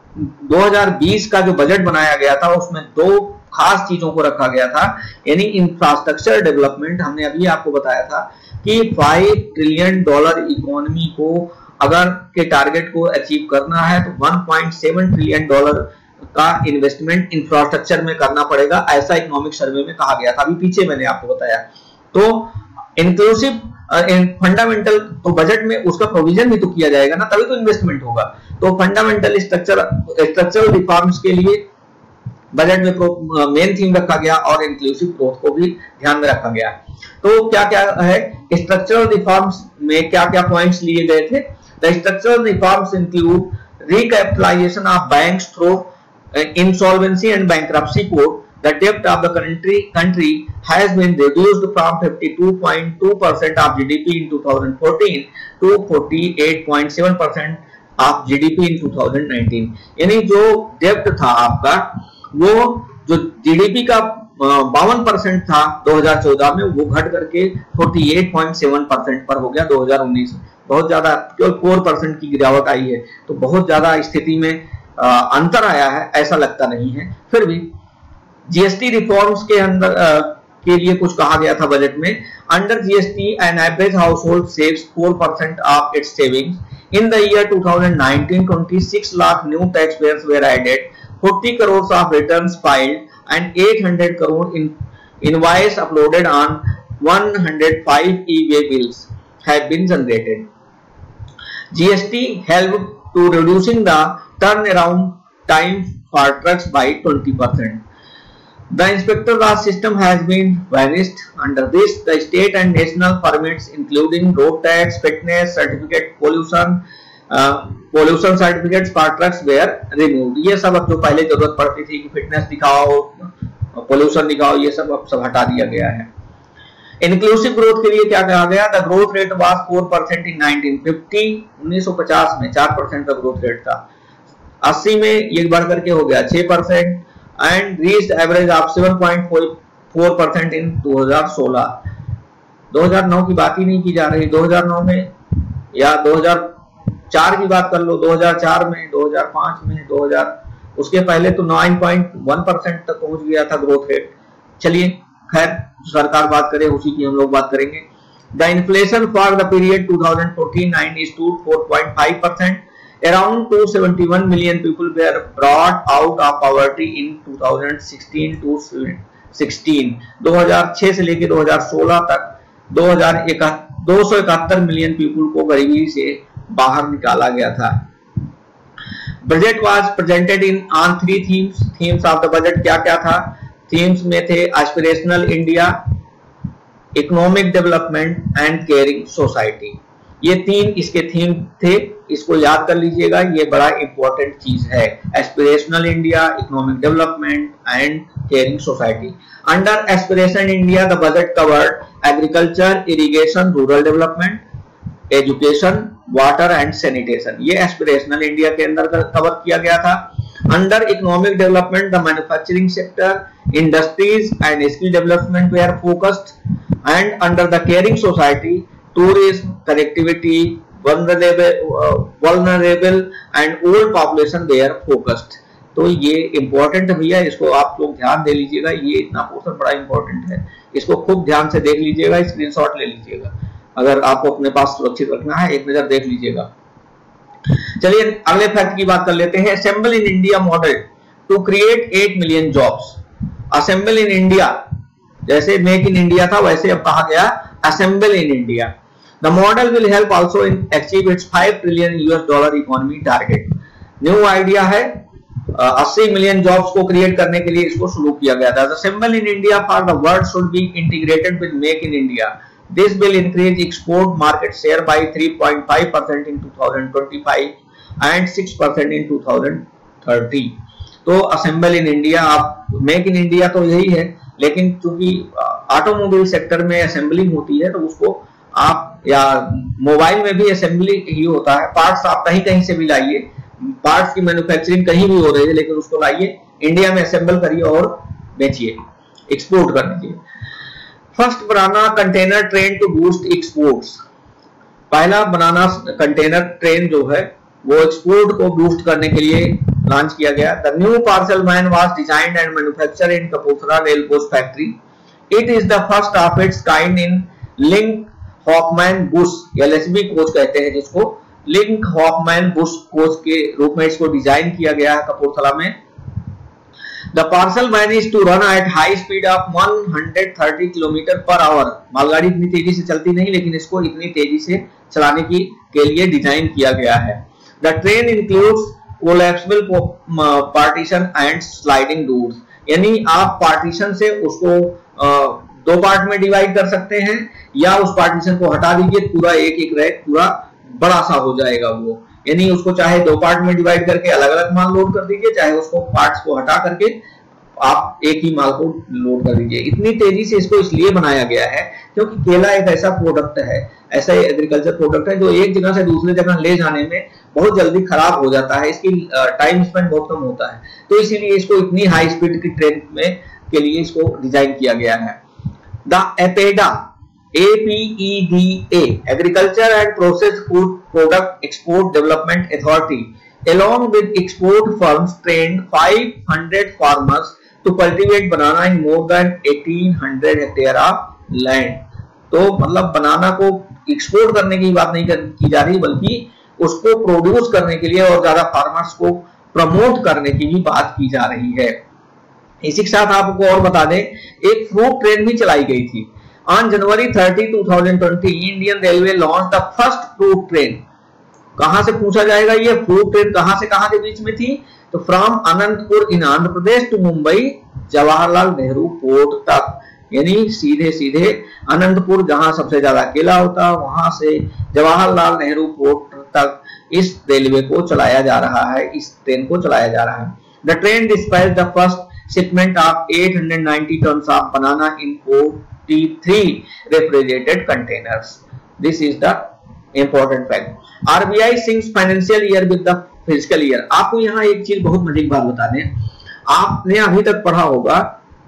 Speaker 1: दो हज़ार बीस का जो बजट बनाया गया था उसमें दो खास चीजों को रखा गया था, यानी इंफ्रास्ट्रक्चर डेवलपमेंट। हमने अभी आपको बताया था कि फाइव ट्रिलियन डॉलर इकोनॉमी को अगर के टारगेट को अचीव करना है तो one point seven trillion dollar का इन्वेस्टमेंट इंफ्रास्ट्रक्चर में करना पड़ेगा, ऐसा इकोनॉमिक सर्वे में कहा गया था। अभी पीछे मैंने आपको बताया। तो इंक्लूसिव फंडामेंटल तो बजट में उसका प्रोविजन भी तो किया जाएगा ना, तभी तो इन्वेस्टमेंट होगा। तो फंडामेंटल स्ट्रक्चर स्ट्रक्चरल रिफॉर्म्स के लिए बजट में मेन थीम रखा गया और इंक्लूसिव ग्रोथ को भी ध्यान में रखा गया। तो क्या क्या है स्ट्रक्चरल रिफॉर्म्स में, क्या क्या पॉइंट्स लिए गए थे? The structural reforms include recapitalisation of banks through insolvency and bankruptcy code. The debt of the country country has been reduced from fifty-two point two percent of G D P in two thousand fourteen to forty-eight point seven percent of G D P in two thousand nineteen. यानी जो डेप्ट था आपका वो जो जीडीपी का बावन परसेंट था दो हज़ार चौदह में, वो घट करके अड़तालीस पॉइंट सात परसेंट पर हो गया दो हज़ार उन्नीस में। बहुत ज्यादा केवल चार परसेंट की गिरावट आई है, तो बहुत ज्यादा स्थिति में आ, अंतर आया है ऐसा लगता नहीं है। फिर भी जीएसटी रिफॉर्म्स के अंदर आ, के लिए कुछ कहा गया था बजट में। Under GST an average household saves four percent of its savings in the year two thousand nineteen. twenty-six lakh new tax payers were added, forty crores of returns filed and eight hundred crore in invoice uploaded on one hundred five e-way bills have been generated. G S T helped to reducing the turnaround time for trucks by twenty percent. The inspector Raj system has been vanished. Under this, the state and national permits including road tax, fitness certificate, pollution uh, pollution certificates for trucks were removed. ये सब अब जो पहले जरूरत पड़ती थी कि फिटनेस दिखाओ, पोल्यूशन दिखाओ, ये सब अब सब हटा दिया गया है। इंक्लूसिव ग्रोथ के लिए क्या कहा गया? The growth rate was four percent in nineteen fifty. उन्नीस सौ पचास में चार परसेंट का ग्रोथ रेट था। अस्सी में ये बढ़ करके हो गया छह percent and reached average of seven point four percent in दो हज़ार सोलह. दो हज़ार नौ की बात ही नहीं की जा रही। दो हज़ार नौ में या दो हज़ार चार की बात कर लो, दो हज़ार चार में, दो हज़ार पाँच में, दो हज़ार उसके पहले तो नौ पॉइंट एक परसेंट तक पहुंच गया था ग्रोथ रेट। चलिए खैर सरकार बात करे उसी की हम लोग बात करेंगे। The inflation for the period two thousand fourteen nine is to four point five percent. Around two hundred seventy-one million people were brought out of poverty in two thousand sixteen to sixteen. दो हज़ार छह से लेकर दो हज़ार सोलह तक दो सौ इकहत्तर मिलियन पीपल को गरीबी से बाहर निकाला गया था। Budget was presented in on three themes. Themes of the budget क्या क्या था? थीम्स में थे aspirational India, economic development and caring society. ये तीन इसके थीम थे, इसको याद कर लीजिएगा, ये बड़ा इंपॉर्टेंट चीज है। Aspirational India, economic development and caring society. Under aspiration India the budget covered agriculture, irrigation, rural development, education, water and sanitation. ये एस्पिरेशनल इंडिया के अंदर कवर किया गया था। Under economic development the manufacturing sector, industries and skill development were focused. And under the caring society tourism, connectivity, vulnerable, uh, vulnerable and old population they are focused. तो ये important है भैया, इसको आप लोग ध्यान दे लीजिएगा, ये इतना पोर्शन बड़ा important है, इसको खूब ध्यान से देख लीजिएगा, स्क्रीनशॉट ले लीजिएगा, अगर आपको अपने पास सुरक्षित रखना है एक नजर देख लीजिएगा। चलिए अगले फैक्ट की बात कर लेते हैं। Assemble in India model to create eight million jobs. Assemble in India, जैसे मेक इन इंडिया था वैसे अब कहा गया assemble in India. The model will help also in achieve its five trillion U S dollar economy target. New idea है, अस्सी मिलियन जॉब्स को क्रिएट करने के लिए इसको शुरू किया गया था. The symbol in India for the word should be integrated with Make in India. This will increase export market share by three point five percent in twenty twenty-five and six percent in twenty thirty. तो असेंबल इन इंडिया, आप मेक इन इंडिया तो यही है, लेकिन चूंकि ऑटोमोबाइल सेक्टर में असेंबलिंग होती है तो उसको आप, या मोबाइल में भी असेंबली ही होता है, पार्ट्स आप कहीं कहीं से भी लाइए, पार्ट्स की मैन्युफैक्चरिंग कहीं भी हो रही है, लेकिन उसको लाइए इंडिया में असेंबल करिए और बेचिए, एक्सपोर्ट कर दीजिए. First banana container train to boost exports. पहला बनाना कंटेनर ट्रेन जो है वो एक्सपोर्ट को बूस्ट करने के लिए लॉन्च किया गया. The new parcel van was designed and manufactured in Kapurthala rail coach factory. It is the first of its kind in Linke Hofmann Busch, LHB coach कहते हैं जिसको, लिंक हॉफमैन बुश कोच के रूप में इसको डिजाइन किया गया है कपूरथला में. The parcel van is to run at high speed of one hundred thirty kilometre per hour. मालगाड़ी इतनी तेजी से चलती नहीं, लेकिन इसको इतनी तेजी से चलाने की के लिए डिजाइन किया गया है. The train includes collapsible partition and sliding doors. यानी आप पार्टीशन से उसको आ, दो पार्ट में डिवाइड कर सकते हैं, या उस पार्टीशन को हटा दीजिए, पूरा एक एक रैक पूरा बड़ा सा हो जाएगा वो. यानी उसको चाहे दो पार्ट में डिवाइड करके अलग अलग माल लोड कर दीजिए, चाहे उसको पार्ट्स को हटा करके आप एक ही माल को लोड कर दीजिए. इतनी तेजी से इसको इसलिए बनाया गया है क्योंकि केला एक ऐसा प्रोडक्ट है, ऐसा एग्रीकल्चर प्रोडक्ट है जो एक जगह से दूसरे जगह ले जाने में बहुत जल्दी खराब हो जाता है, इसकी टाइम स्पेंड बहुत कम होता है. तो इसीलिए इसको इतनी हाई स्पीड की ट्रेन में के लिए इसको डिजाइन किया गया है. The APEDA, A P E D A, Agriculture and Processed Food Product Export Development Authority, along with export firms, trained five hundred farmers to cultivate banana in more than eighteen hundred hectare of land. तो मतलब बनाना को एक्सपोर्ट करने की बात नहीं की जा रही, बल्कि उसको प्रोड्यूस करने के लिए और ज्यादा फार्मर्स को प्रमोट करने की भी बात की जा रही है. इसी के साथ आपको और बता दें, एक फ्रूट ट्रेन भी चलाई गई थी. On January thirtieth, twenty twenty, Indian Railway launched the first fruit train. कहां से पूछा जाएगा, ये फ्रूट ट्रेन कहां से कहां के बीच में थी? तो from Anantapur in Andhra Pradesh to Mumbai Jawaharlal Nehru port तक. यानी सीधे सीधे अनंतपुर, जहां सबसे ज्यादा केला होता, वहां से जवाहरलाल नेहरू पोर्ट तक इस रेलवे को चलाया जा रहा है, इस ट्रेन को चलाया जा रहा है. The train dispatched the first shipment of eight hundred ninety tons of banana in forty-three refrigerated containers. This is the important fact. R B I syncs financial year with the fiscal year. आपको यहाँ एक चीज बहुत मजेदार बात बता दें, आपने अभी तक पढ़ा होगा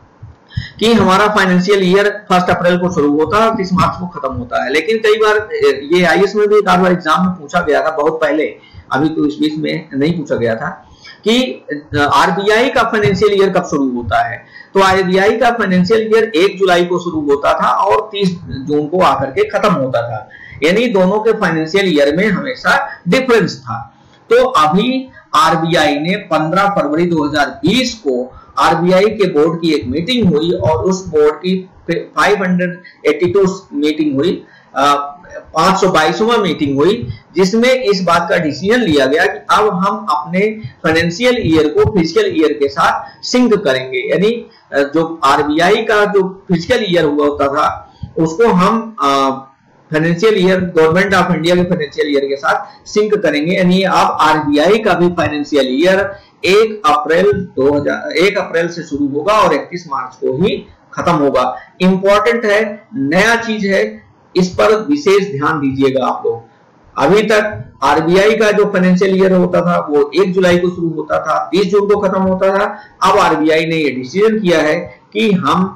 Speaker 1: कि हमारा फाइनेंशियल ईयर फर्स्ट अप्रैल को शुरू होता है और तीस मार्च को खत्म होता है. लेकिन कई बार ये आई ए एस में भी एक बार एग्जाम में पूछा गया था बहुत पहले, अभी तो इस बीच में नहीं पूछा गया था, कि आरबीआई का फाइनेंशियल ईयर कब शुरू होता है. तो आरबीआई का फाइनेंशियल ईयर एक जुलाई को शुरू होता था और तीस जून को आकर के खत्म होता था. यानी दोनों के फाइनेंशियल ईयर में हमेशा डिफरेंस था. तो अभी आरबीआई ने पंद्रह फरवरी दो हज़ार बीस को आरबीआई के बोर्ड की एक मीटिंग हुई और उस बोर्ड की पाँच सौ बयासी मीटिंग हुई, पांच सौ बाईसवां मीटिंग हुई, जिसमें इस बात का डिसीजन लिया गया कि अब हम अपने फाइनेंशियल ईयर को फिजिकल ईयर के साथ सिंक करेंगे. यानी जो आरबीआई का जो फिजिकल ईयर हुआ होता था उसको हम financial year, government of India के फाइनेंशियल ईयर के साथ सिंक करेंगे. यानी अब आरबीआई का भी फाइनेंशियल ईयर एक अप्रैल दो हज़ार एक अप्रैल से शुरू होगा और इकतीस मार्च को ही खत्म होगा. इंपॉर्टेंट है, नया चीज है, इस पर विशेष ध्यान दीजिएगा आप लोग. अभी तक आरबीआई का जो फाइनेंशियल ईयर होता था वो एक जुलाई को शुरू होता था, तीस जून को खत्म होता था. अब आरबीआई ने ये डिसीजन किया है कि हम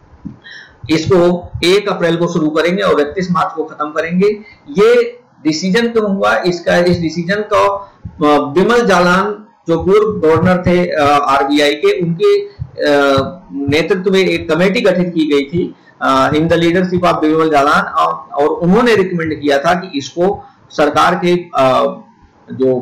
Speaker 1: इसको एक अप्रैल को शुरू करेंगे और इकतीस मार्च को खत्म करेंगे. ये डिसीजन क्यों हुआ, इसका इस डिसीजन को बिमल जालान जो पूर्व गवर्नर थे आरबीआई के, उनके नेतृत्व में एक कमेटी गठित की गई थी in the leadership of Bimal Jalan, और उन्होंने रिकमेंड किया था कि इसको सरकार के जो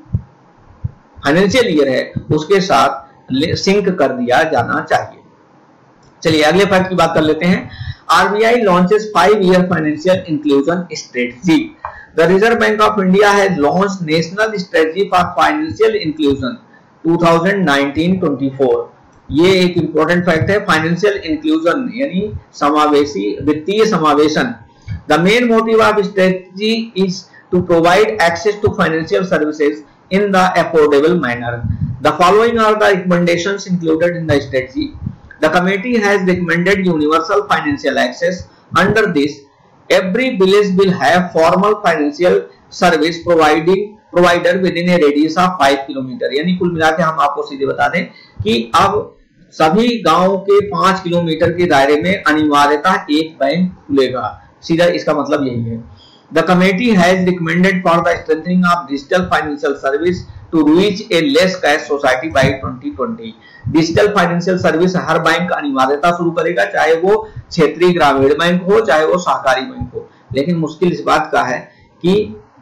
Speaker 1: फाइनेंशियल ईयर है उसके साथ सिंक कर दिया जाना चाहिए. चलिए अगले फैक्ट की बात कर लेते हैं. R B I launches five-year financial inclusion strategy. The Reserve Bank of India has launched National Strategy for Financial Inclusion twenty nineteen twenty-four. ये एक इम्पोर्टेंट फैक्ट है, फाइनेंशियल इंक्लूजन यानी समावेशी वित्तीय समावेशन. The main motive of strategy is to provide access to financial services in the affordable manner. The following are the recommendations included in the strategy. The committee has recommended universal financial access. Under this, every village will have formal financial service providing provider within a radius of five kilometer. यानी कुल मिला के हम आपको सीधे बता दें कि अब सभी गांव के पांच किलोमीटर के दायरे में अनिवार्यता एक बैंक खुलेगा. सीधा इसका मतलब यही है. The committee has recommended for the strengthening of digital financial service to reach a less cash society by twenty twenty. Digital financial service हर बैंक अनिवार्यता शुरू करेगा, चाहे वो क्षेत्रीय ग्रामीण बैंक हो चाहे वो सहकारी बैंक हो. लेकिन मुश्किल इस बात का है कि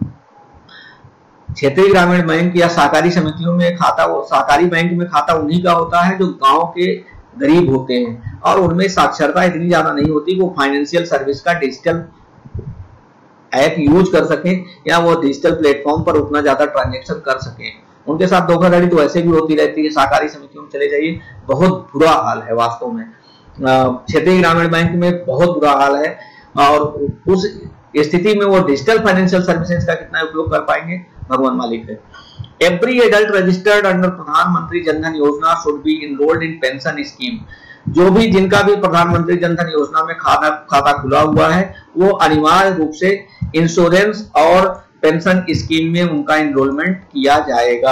Speaker 1: क्षेत्रीय ग्रामीण बैंक या सहकारी समितियों में खाता, वो सहकारी बैंक में खाता उन्हीं का होता है जो गांव के गरीब होते हैं और उनमें साक्षरता इतनी ज्यादा नहीं होती कि वो फाइनेंशियल सर्विस का डिजिटल ऐप यूज कर सके या वो डिजिटल प्लेटफॉर्म पर उतना ज्यादा ट्रांजैक्शन कर सके. उनके साथ धोखाधड़ी तो ऐसे भी होती रहती है. सहकारी समितियों में चले जाइए, बहुत बुरा हाल है वास्तव में. क्षेत्रीय ग्रामीण बैंक में बहुत बुरा हाल है और उस स्थिति में वो डिजिटल फाइनेंशियल सर्विसेज का कितना उपयोग कर पाएंगे, भगवान मालिक है. Every adult registered under Pradhan Mantri Jan Dhan Yojana should be enrolled in pension scheme. जो भी जिनका भी प्रधानमंत्री जनधन योजना में खाता खाता खुला हुआ है वो अनिवार्य रूप से इंश्योरेंस और पेंशन स्कीम में उनका एनरोलमेंट किया जाएगा.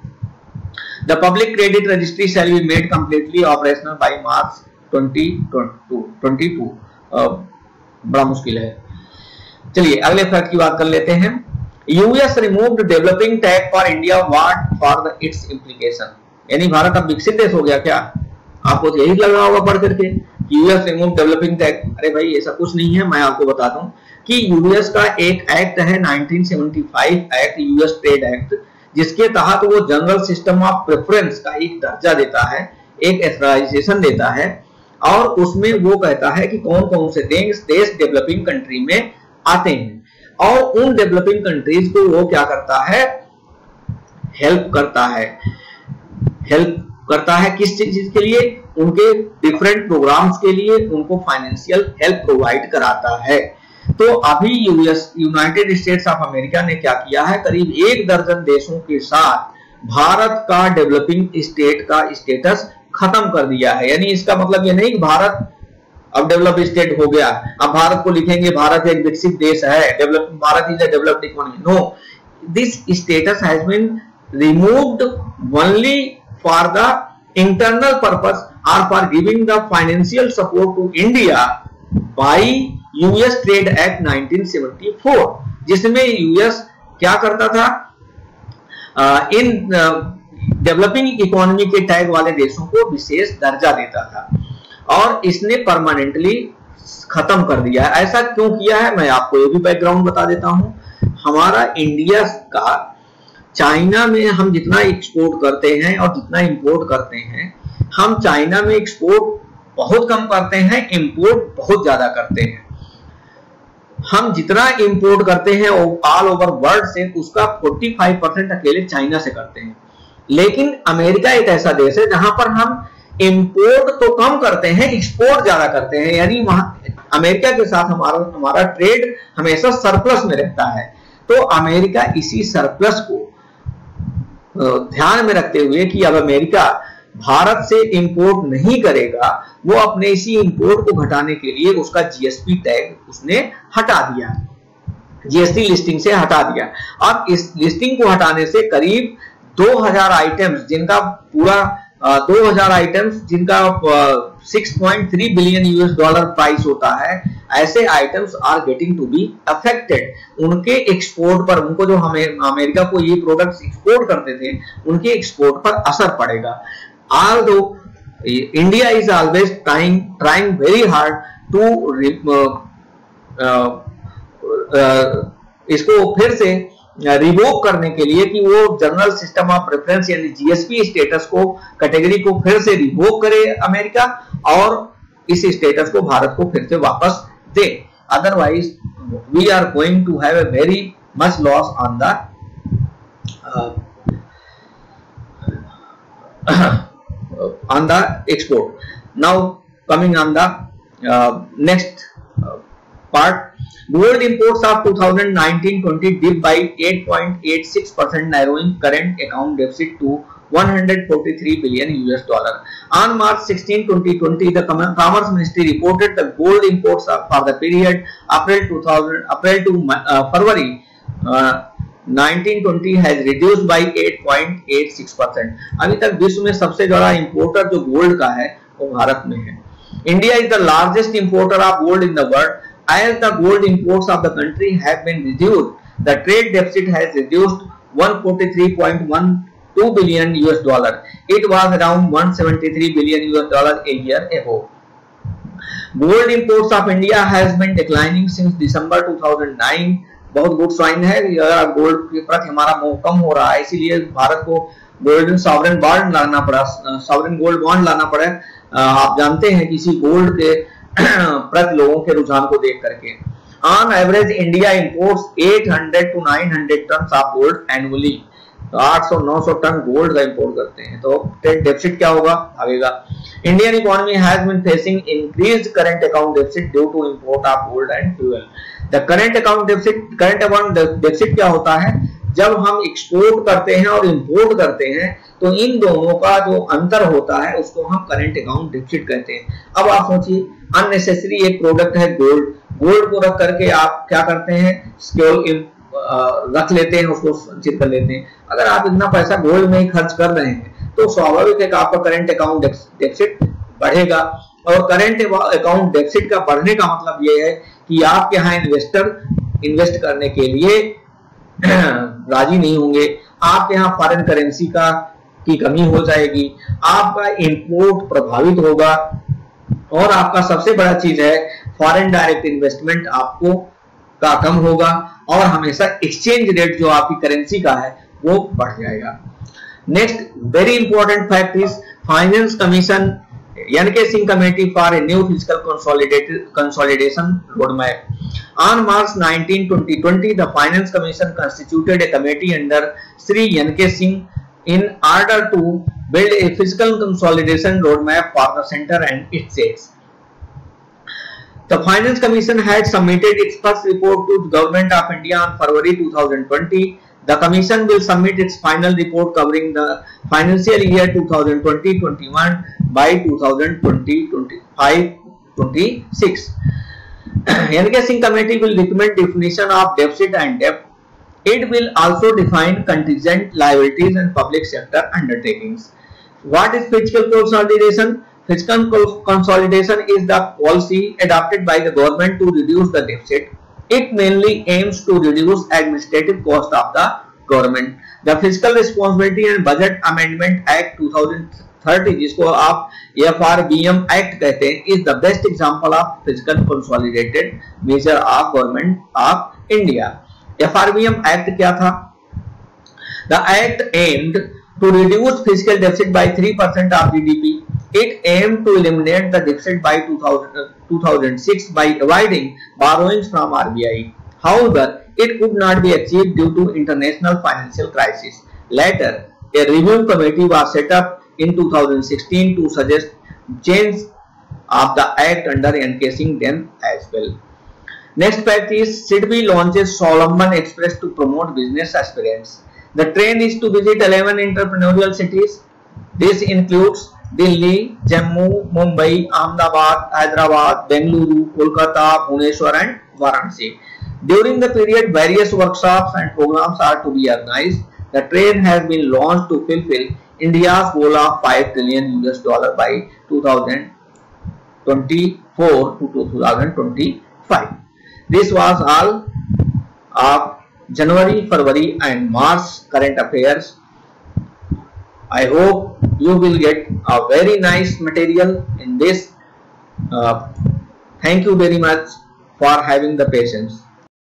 Speaker 1: The public credit registry shall be made completely operational by March twenty twenty two. बड़ा मुश्किल है. चलिए अगले फैक्ट की बात कर लेते हैं. US removed developing tag for India, what for the its implication. यानी भारत अब विकसित देश हो गया क्या? आपको तो यही लग रहा होगा पढ़ करके कि यूएस रिमूव डेवलपिंग टैग. अरे भाई ऐसा कुछ नहीं है. मैं आपको बता दूं कि यूएस का एक एक्ट है nineteen seventy five act, US trade act, जिसके तहत वो जनरल सिस्टम ऑफ प्रेफरेंस का एक दर्जा देता है, एक एथराइजेशन देता है और उसमें वो कहता है कि कौन कौन से देश देश डेवलपिंग कंट्री में आते हैं और उन डेवलपिंग कंट्रीज को वो क्या करता है, हेल्प करता है. हेल्प करता है किस चीज के लिए? उनके डिफरेंट प्रोग्राम्स के लिए उनको फाइनेंशियल हेल्प प्रोवाइड कराता है. तो अभी US United States of America ने क्या किया है, करीब एक दर्जन देशों के साथ भारत का डेवलपिंग स्टेट का स्टेटस खत्म कर दिया है. यानी इसका मतलब ये नहीं कि भारत अब डेवलप स्टेट हो गया, अब भारत को लिखेंगे भारत एक विकसित देश है, develop Bharat is a developed economy. No, this status has been removed only for the internal purpose or for giving the financial support to India by U S Trade Act nineteen seventy four, जिसमें यूएस क्या करता था, आ, इन डेवलपिंग इकोनॉमी के टैग वाले देशों को विशेष दर्जा देता था और इसने परमानेंटली खत्म कर दिया है. ऐसा क्यों किया है मैं आपको ये भी बैकग्राउंड बता देता हूं. हमारा इंडिया का चाइना में हम जितना एक्सपोर्ट करते हैं और जितना इंपोर्ट करते हैं, हम चाइना में एक्सपोर्ट बहुत कम करते हैं, इंपोर्ट बहुत ज्यादा करते हैं. हम जितना इंपोर्ट करते हैं ऑल ओवर वर्ल्ड से उसका पैंतालीस परसेंट अकेले चाइना से करते हैं. लेकिन अमेरिका एक ऐसा देश है जहां पर हम इंपोर्ट तो कम करते हैं, एक्सपोर्ट ज्यादा करते हैं. यानी वहां अमेरिका के साथ हमारा हमारा ट्रेड हमेशा सरप्लस में रहता है. तो अमेरिका इसी सरप्लस को ध्यान में रखते हुए कि अब अमेरिका भारत से इंपोर्ट नहीं करेगा, वो अपने इसी इंपोर्ट को घटाने के लिए उसका जीएसपी टैग उसने हटा दिया, जीएसटी लिस्टिंग से हटा दिया. अब इस लिस्टिंग को हटाने से करीब दो हज़ार आइटम्स जिनका पूरा दो हज़ार आइटम्स जिनका six point three billion US dollar price होता है, ऐसे items are getting to be affected. उनके एक्सपोर्ट पर, उनको जो हमें अमेरिका को ये प्रोडक्ट्स एक्सपोर्ट करते थे उनके एक्सपोर्ट पर असर पड़ेगा. Although India is always trying trying very hard to इसको फिर से रिवोक करने के लिए कि वो जनरल सिस्टम ऑफ प्रेफरेंस यानी जीएसपी स्टेटस को, कैटेगरी को फिर से रिवोक करे अमेरिका और इस स्टेटस को भारत को फिर से वापस दे, otherwise we are going to have a very much loss on the on the export. Now coming on the uh, next uh, part, gold imports of twenty nineteen twenty dipped by eight point eight six percent, narrowing current account deficit to one hundred forty-three billion U S dollar. On March sixteenth twenty twenty, the Commerce Ministry reported the gold imports for the period April two thousand April to uh, February uh, nineteen twenty has reduced by eight point eight six percent. अभी तक विश्व में सबसे बड़ा इंपोर्टर जो गोल्ड का है वो भारत में है. India is the largest importer of gold in the world. As the gold imports of the country have been reduced, the trade deficit has reduced one hundred forty-three point one two billion U S dollar. It was around one hundred seventy-three billion U S dollar a year ago. Gold imports of India has been declining since December two thousand nine. बहुत गुड साइन है, अगर गोल्ड के प्रति हमारा मोह कम हो रहा है, इसीलिए भारत को गोल्डन सॉवरेन बॉन्ड लाना पड़ा, सॉवरेन गोल्ड बॉन्ड लाना पड़ा. आप जानते हैं किसी गोल्ड के प्रति लोगों के रुझान को देख करके. On average India imports eight hundred to nine hundred tonne of gold annually. तो आठ सौ नौ सौ टन गोल्ड का इंपोर्ट करते हैं, तो ट्रेड डेफिसिट क्या होगा, भागेगा. Indian economy has been facing increased current account deficit due to import of gold and fuel. The current account deficit, current account deficit क्या होता है, जब हम एक्सपोर्ट करते हैं और इंपोर्ट करते हैं तो इन दोनों का जो अंतर होता है उसको हम करंट अकाउंट डेफिसिट कहते हैं. अब आप सोचिए, अननेसेसरी एक प्रोडक्ट है गोल्ड, गोल्ड को रख करके आप क्या करते हैं, केवल रख लेते हैं, उसको संचित कर लेते हैं. अगर आप इतना पैसा गोल्ड में ही खर्च कर रहे हैं तो स्वाभाविक है कि आपका करंट अकाउंट डेफिसिट बढ़ेगा. और करंट अकाउंट डेफिसिट का बढ़ने का मतलब ये है कि आपके यहाँ इन्वेस्टर इन्वेस्ट करने के लिए राजी नहीं होंगे, आपके यहाँ फॉरेन करेंसी का की कमी हो जाएगी, आपका इंपोर्ट प्रभावित होगा, और आपका सबसे बड़ा चीज है फॉरेन डायरेक्ट इन्वेस्टमेंट आपको का कम होगा, और हमेशा एक्सचेंज रेट जो आपकी करेंसी का है वो बढ़ जाएगा. Next very important fact is finance commission N K Singh Committee for a new fiscal consolidated consolidation roadmap. On March nineteenth twenty twenty, the Finance Commission constituted a committee under Shri N K Singh in order to build a fiscal consolidation roadmap for the center and its states. The Finance Commission had submitted its first report to the Government of India on February two thousand twenty. The Commission will submit its final report covering the financial year two thousand twenty to twenty-one by two thousand twenty to twenty-five to twenty-six. N K Singh Committee will recommend definition of deficit and debt. It will also define contingent liabilities and public sector undertakings. What is fiscal consolidation? Fiscal consolidation is the policy adopted by the government to reduce the deficit. It mainly aims to reduce administrative cost of the government. The Fiscal Responsibility and Budget Amendment Act two thousand thirty, जिसको आप F R B M Act कहते हैं, is the best example of fiscal consolidated measure of government of India. F R B M Act क्या था? The Act aimed to reduce fiscal deficit by three percent of G D P. It aimed to eliminate the deficit by two thousand six by avoiding borrowings from R B I. However, it could not be achieved due to international financial crisis. Later, a review committee was set up in two thousand sixteen to suggest change of the act under N K Singh then as well. Next fact is SIDBI launches Swalambhan Express to promote business aspirants. The train is to visit eleven entrepreneurial cities. This includes Delhi, Jammu, Mumbai, Ahmedabad, Hyderabad, Bengaluru, Kolkata, Bhubaneswar and Varanasi. During the period, various workshops and programs are to be organized. The train has been launched to fulfill India's goal of five trillion U S dollar by two thousand twenty-four to two thousand twenty-five. This was all of January, February and March current affairs. I hope you will get a very nice material in this. Uh, thank you very much for having the patience.